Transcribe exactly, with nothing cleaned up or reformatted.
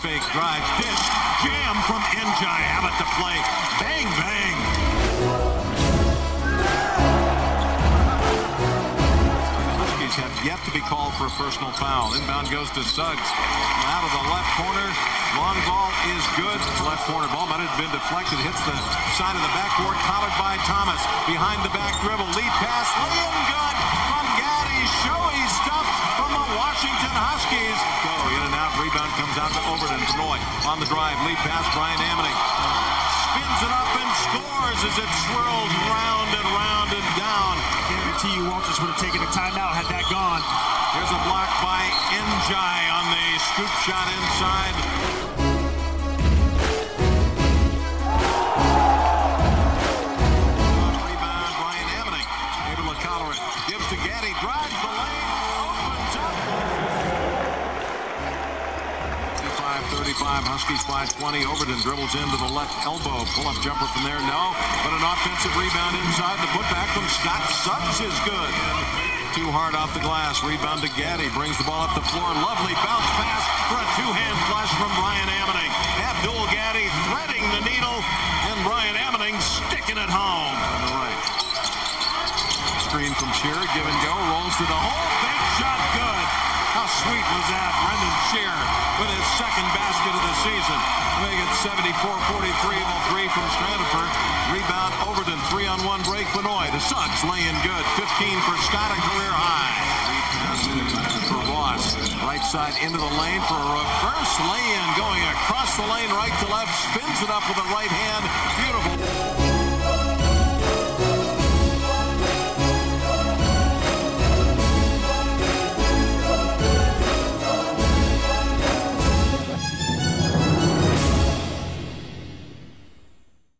fake, drives, dish, jam from Njai. Abbott to play. Bang, bang. Huskies have yet to be called for a personal foul. Inbound goes to Suggs. Out of the left corner. Long ball is good. Left corner ball might have been deflected. Hits the side of the backboard. Collared by Thomas. Behind the back dribble. Lead pass. Lay-in good from Gaddy. Showy stuff from the Washington Huskies. Go in and out. Rebound comes out to Overton. Benoit on the drive. Lead pass. Brian Ammoning spins it up and scores as it swirls round and round and down. I guarantee you Walters would have taken a timeout had that gone. Here's a block by Njai on the scoop shot inside. Rebound, Brian Ammoning. Able to collar it. Gives to Gaddy. Drives the lane. Opens up. fifty-five thirty-five. Huskies by twenty. Overton dribbles into the left elbow. Pull-up jumper from there. No. But an offensive rebound inside. The putback from Scott Suggs is good. Too hard off the glass. Rebound to Gaddy. Brings the ball up the floor. Lovely bounce pass for a two-hand flush from Brian Ammoning. Abdul Gaddy threading the needle, and Brian Ammoning sticking it home. On the right. Screen from Shear. Give and go. Rolls to the hole. Big shot. Good. How sweet was that? Brendan Shear with his second basket of the season. Make it seventy-four forty-three. The three from Strandiford. Rebound Overton. Three on one break. Benoit to Suggs. Laying good. fifteen for Scott. A career high. For Ross. Right side into the lane for a reverse lay-in. Going across the lane right to left. Spins it up with the right hand.